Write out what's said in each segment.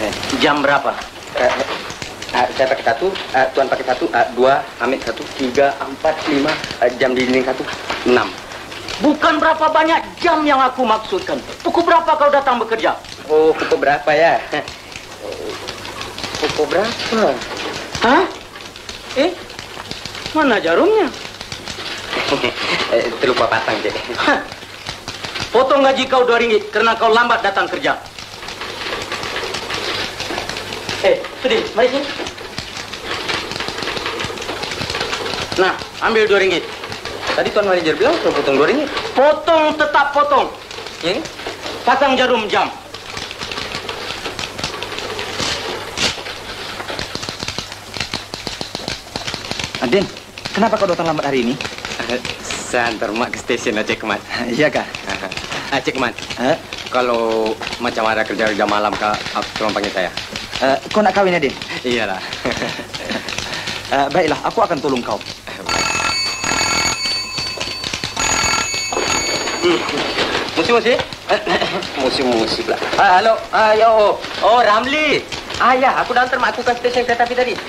Jam berapa? Saya pakai 1, Tuan pakai 1, 2, Hamid 1, 3, 4, 5, jam di dinding 1, 6. Bukan berapa banyak jam yang aku maksudkan. Pukul berapa kau datang bekerja? Oh, pukul berapa ya? Pukul berapa? Hah? Mana jarumnya? Terlupa pasang, Cik. Potong gaji kau RM2 karena kau lambat datang kerja. Sudin, mari sini. Nah, ambil RM2. Tadi Tuan Manajer bilang suruh potong RM2. Potong, tetap potong. Ini? Pasang jarum jam. Adin, kenapa kau datang lambat hari ini? Saya antar Mak ke stesen, Cik Kemat. Iya kah? Cik Kemat, kalau macam ada kerja jam malam, Kak, tolong panggil saya. Kau nak kawin, Adin? Iyalah. Baiklah, aku akan tolong kau. Musik-musik? Musik-musik lah. Halo, Ramli. ya, aku dah antar Mak aku ke stesen kereta api tadi.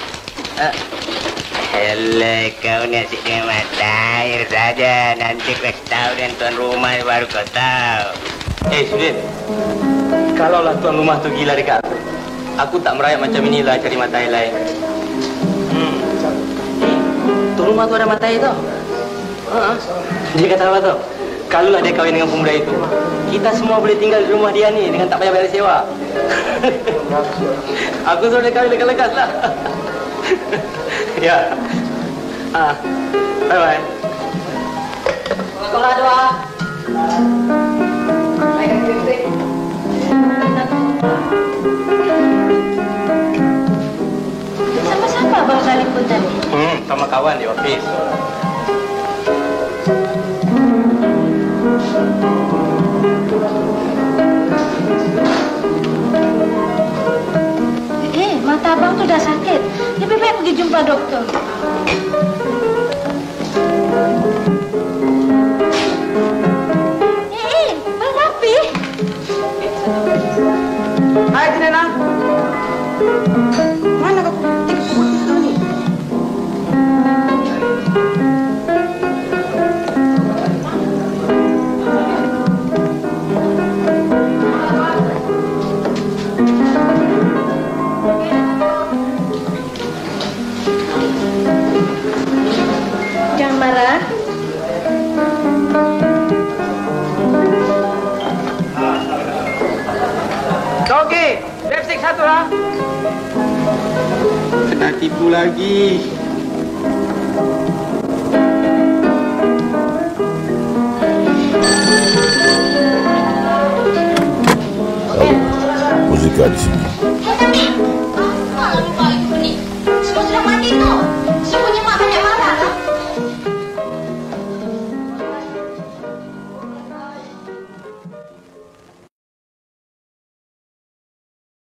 Hello, kau ni asyik dengan mata air saja. Nanti kau tahu dengan tuan rumah baru kau tahu. Sudin, kalaulah tuan rumah tu gila dekat aku tak merayap macam inilah cari mata air lain. Tuan rumah tu ada mata air tau. Dia kata apa tau? Kalaulah dia kahwin dengan pemuda itu, kita semua boleh tinggal di rumah dia ni dengan tak payah bayar sewa. Aku suruh dia kahwin lekas-lekas lah. Ya. Bye-bye. Sekolah doa. Sama siapa Bang Salim pun tadi? Sama kawan di office. Mata abang tu dah sakit. Lebih baik pergi jumpa doktor. Bang Rafi. Hai, Nena. Mana kau? Kau ni. Jangan marah. Okey, lipstick 1 lah. Kena tipu lagi. Muzika di sini. Malah lupa lagi ni. Semua sudah mandi.